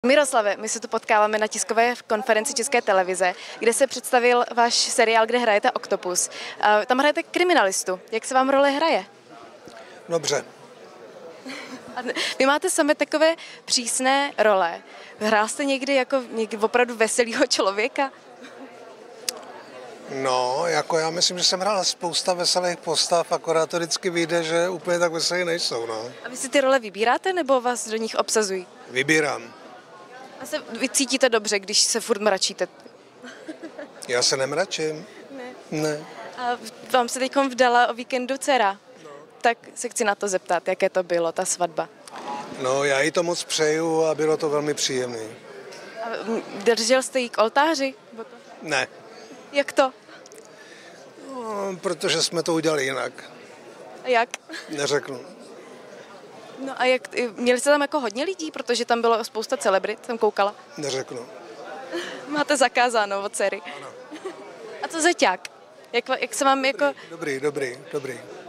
Miroslave, my se tu potkáváme na tiskové konferenci České televize, kde se představil váš seriál, kde hrajete Oktopus. Tam hrajete kriminalistu. Jak se vám role hraje? Dobře. Vy máte sami takové přísné role. Hrál jste někdy jako opravdu veselýho člověka? No, jako já myslím, že jsem hrál spousta veselých postav, akorát to vždycky vyjde, že úplně tak veselý nejsou, no. A vy si ty role vybíráte, nebo vás do nich obsazují? Vybírám. A vy cítíte dobře, když se furt mračíte? Já se nemračím. Ne. A vám se teď vdala o víkendu dcera. Tak se chci na to zeptat, jaké to bylo, ta svatba. No, já jí to moc přeju a bylo to velmi příjemné. A držel jste jí k oltáři? Ne. Jak to? No, protože jsme to udělali jinak. A jak? Neřeknu. No a měli jste tam jako hodně lidí, protože tam bylo spousta celebrit, jsem koukala. Neřeknu. Máte zakázáno od dcery. Ano. A co zeťák? Jak se vám jako... Dobrý.